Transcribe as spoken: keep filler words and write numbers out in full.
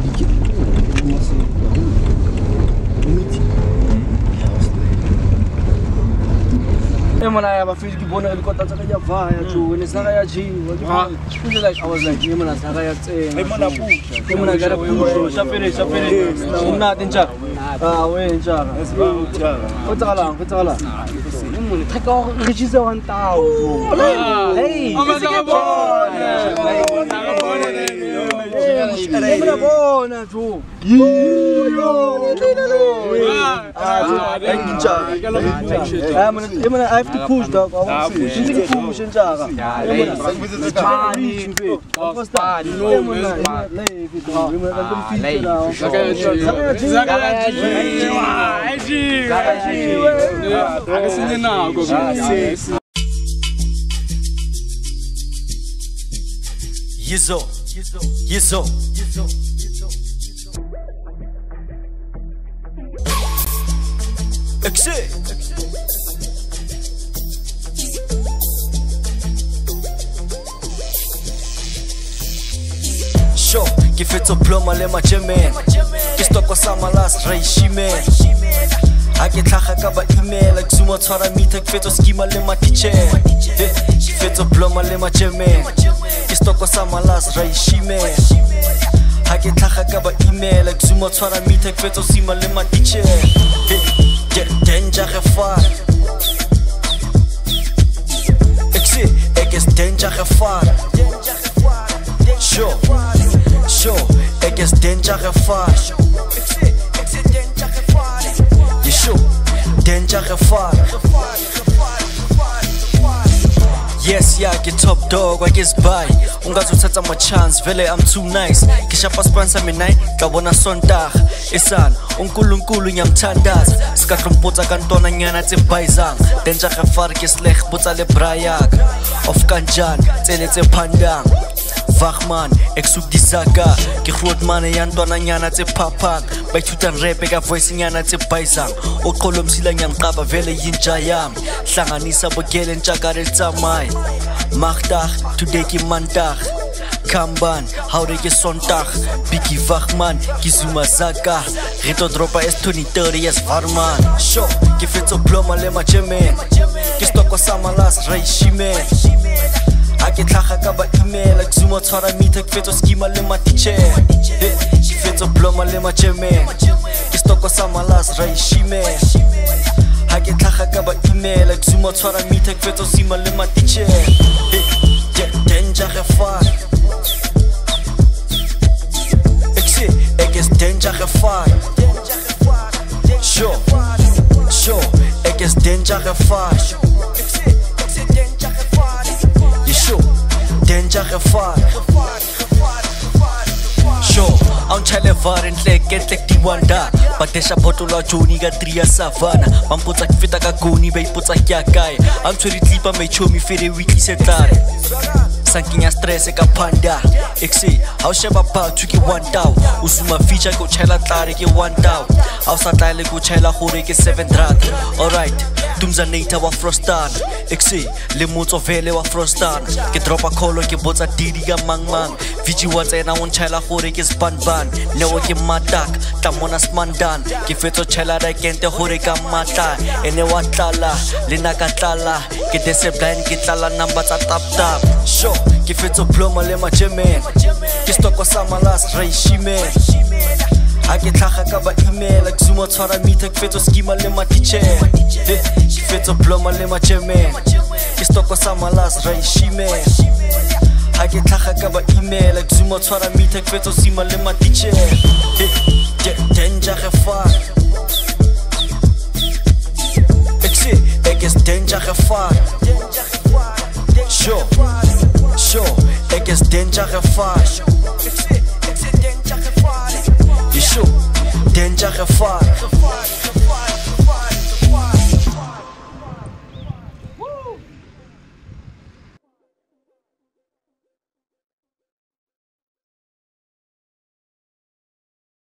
Man, I have a feeling born a got that I have to when it's not a G. Like I was like, Yemen, I got a push, Sapiri, Sapiri, not in Jack. Ah, wait, Jack. What's all on? What's all on? Take off, which is on town. Hey, I'm a born. I'm a born too. I have to push, dog. I want to push in Java. Yizo, Yizo, Yizo. Exit. Show, give it to plumber, let my German. Just talk with some last regime. I get Hakaba email like Zuma Tora me take fit to schema let my teacher. Give it to plumber, let my German. Just talk with some last regime. I get Hakaba email like Zuma Tora me take fit to schema let my teacher. Get Danger-Gevaar. Exit, I guess Danger-Gevaar. Show, show, I guess Danger-Gevaar. You show, Danger-Gevaar. Yes, yeah, get top dog, I guess bye. Ungazuthatha my chance, vele I'm too nice. Kishapa sponsor me night, kabona sondag. Isan, unkulunkulu ngiyamthandaza. Sikahlompotsa kantona nyana tse bayizang. Danger-Gevaar ke sleg botsa le brayak. Of kanjan, tsele tse phandang. Wagman, ek soek die zaka. Ke grootman en jantwana nyana tse papang. Baithutan rap eka voice nyana tse bayizang. Oqolo msila ngiyamqaba vele yinja yami. Hlanganisa bogele ntshakare tsamai. Magdag, today ki mandag. Kamban, houde ke sondag. Biki Wagman, ki zuma zaka. Rito dropa es twenty thirty es varman. Show, ke fetso ploma le ma German. Ke stoko sama las regime. I get Hakaba email like Zuma Tora me take fit to schema le ma teacher. Ke fetso ploma le ma German. Ke stoko sama las regime. I get Hakaba email like Zuma Tora me take fit to schema le ma teacher. Danger-Gevaar. Exit, I guess Danger-Gevaar. Show, show, I guess Danger-Gevaar. You show, Danger-Gevaar. Show, I'm chale var en tlek en tlek di wanda. Patesha botola Johnny ga tria savana. Mampotsa kfeta ka goni ba ipotsa kya kae. I'm tshwere tlipa me chomi fere weekly setlare. Sankinya stress eka panda. Exe, how sheba ba tuki one down. Usuma feature ko chela tlare ke one down. How satlale ko chela gore ke seven rand. Alright, tumza neta wa frostan. Exe, le motso vele wa frostan. Ke dropa kholo ke botsa didi ga mang mang. Viji wa tsena on chela gore ke span ban. Newo ke matak, tamona smandan. Ke fetso chela ra kente gore ka mata. Ene wa tlala, le naka tlala. Ke dese blind ke tlala number tsa tap tap. Show, ke fetso ploma le ma German. Ke stoko sama las regime. I get Hakaba email like Zuma Tora me take fetso schema le ma teacher. Ke fetso ploma le ma German. Ke stoko sama las regime. I get Hakaba email like Zuma Tora me take fetso schema le ma teacher. Danger-Gevaar. Exit, I guess Danger-Gevaar. Show, show, I guess Danger-Gevaar. You show, Danger-Gevaar.